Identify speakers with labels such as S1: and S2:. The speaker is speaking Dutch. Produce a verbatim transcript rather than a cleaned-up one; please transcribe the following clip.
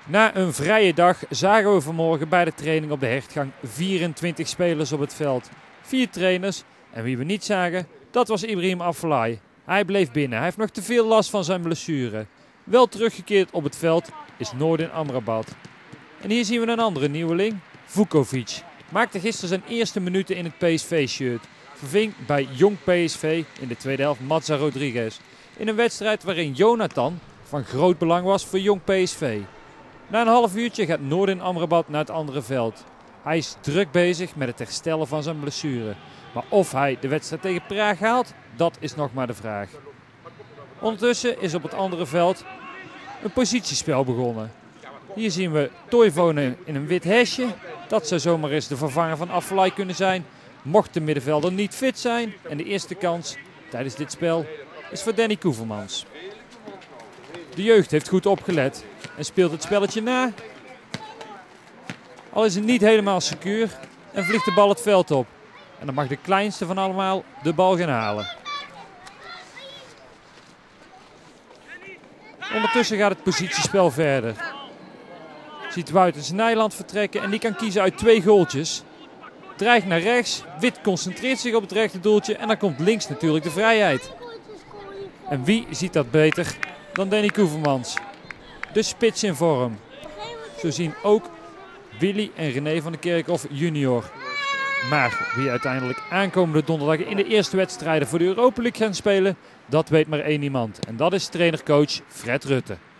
S1: Na een vrije dag zagen we vanmorgen bij de training op de Hertgang vierentwintig spelers op het veld. Vier trainers en wie we niet zagen, dat was Ibrahim Afellay. Hij bleef binnen, hij heeft nog te veel last van zijn blessure. Wel teruggekeerd op het veld is Noordin Amrabat. En hier zien we een andere nieuweling, Vukovic. Maakte gisteren zijn eerste minuten in het P S V-shirt. Verving bij Jong P S V in de tweede helft Mazza Rodriguez. In een wedstrijd waarin Jonathan van groot belang was voor Jong P S V. Na een half uurtje gaat Noordin Amrabat naar het andere veld. Hij is druk bezig met het herstellen van zijn blessure. Maar of hij de wedstrijd tegen Praag haalt, dat is nog maar de vraag. Ondertussen is op het andere veld een positiespel begonnen. Hier zien we Toivonen in een wit hesje. Dat zou zomaar eens de vervanger van Afellay kunnen zijn. Mocht de middenvelder niet fit zijn. En de eerste kans tijdens dit spel is voor Danny Koevermans. De jeugd heeft goed opgelet en speelt het spelletje na. Al is het niet helemaal secuur en vliegt de bal het veld op. En dan mag de kleinste van allemaal de bal gaan halen. Ondertussen gaat het positiespel verder. Ziet Wouters Nijland vertrekken en die kan kiezen uit twee goaltjes. Dreigt naar rechts, Wit concentreert zich op het rechte doeltje en dan komt links natuurlijk de vrijheid. En wie ziet dat beter dan Danny Koevermans? De spits in vorm. Zo zien ook Willy en René van der Kerkhof junior. Maar wie uiteindelijk aankomende donderdag in de eerste wedstrijden voor de Europa League gaan spelen, dat weet maar één iemand. En dat is trainercoach Fred Rutte.